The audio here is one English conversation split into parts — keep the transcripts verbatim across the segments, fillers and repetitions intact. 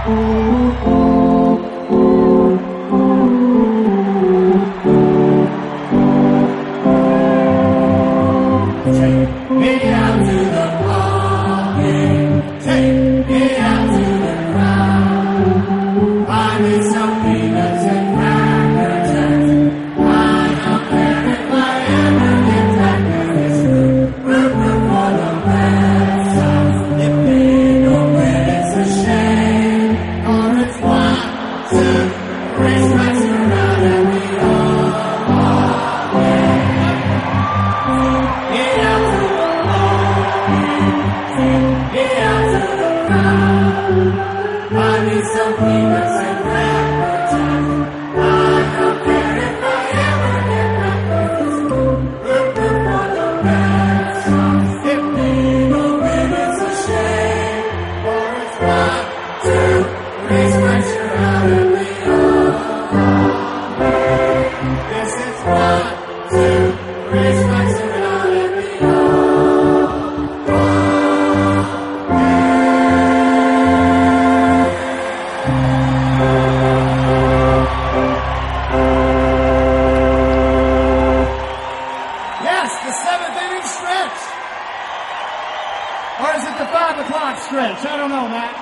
Or is it the five o'clock stretch? I don't know, Matt.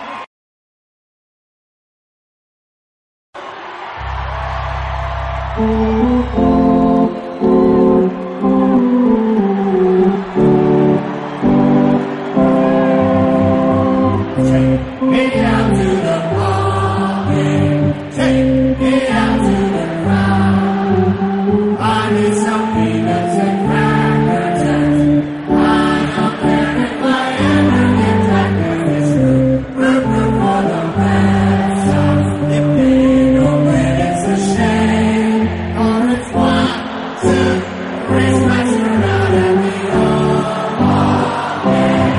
Take me out to the ballgame. Take me out to the crowd. I need some peanuts and cracker jacks. I don't care if I ever get back. It's root, root, root for the Red Sox. If they don't win, it's a shame. Or it's one, two, three strikes you're out and we all are in.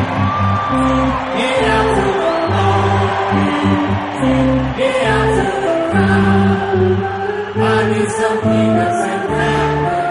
Get out to the ballgame. Get out to the crowd. I need some peanuts and crackers.